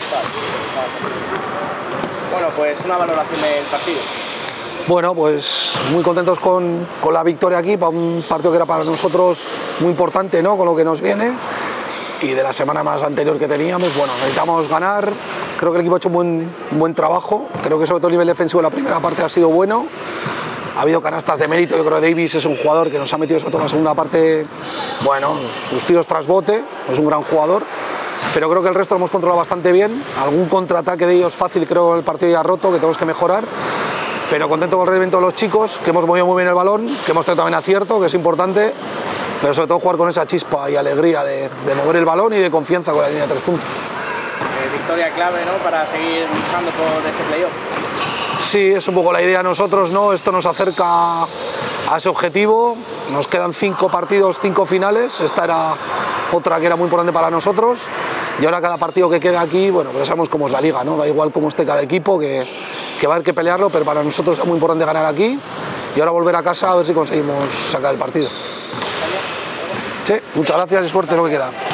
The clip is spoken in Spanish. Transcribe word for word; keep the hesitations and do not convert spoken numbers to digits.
Bueno, pues una valoración del partido. Bueno, pues muy contentos con, con la victoria aquí, para un partido que era para nosotros muy importante, ¿no? Con lo que nos viene, y de la semana más anterior que teníamos. Bueno, necesitamos ganar. Creo que el equipo ha hecho un buen, un buen trabajo. Creo que sobre todo el nivel defensivo de la primera parte ha sido bueno. Ha habido canastas de mérito. Yo creo que Davis es un jugador que nos ha metido sobre todo en la segunda parte, bueno, los tiros tras bote, es un gran jugador. Pero creo que el resto lo hemos controlado bastante bien. Algún contraataque de ellos fácil, creo que el partido ya roto, que tenemos que mejorar. Pero contento con el rendimiento de los chicos, que hemos movido muy bien el balón, que hemos tenido también acierto, que es importante, pero sobre todo jugar con esa chispa y alegría de, de mover el balón y de confianza con la línea de tres puntos. Eh, victoria clave, ¿no?, para seguir luchando por ese playoff. Sí, es un poco la idea de nosotros, ¿no? Esto nos acerca a ese objetivo. Nos quedan cinco partidos, cinco finales. Esta era otra que era muy importante para nosotros. Y ahora cada partido que queda aquí, bueno, pues ya sabemos cómo es la liga, ¿no? Da igual cómo esté cada equipo, que, que va a haber que pelearlo, pero para nosotros es muy importante ganar aquí. Y ahora volver a casa a ver si conseguimos sacar el partido. Sí, muchas gracias y suerte en lo que queda.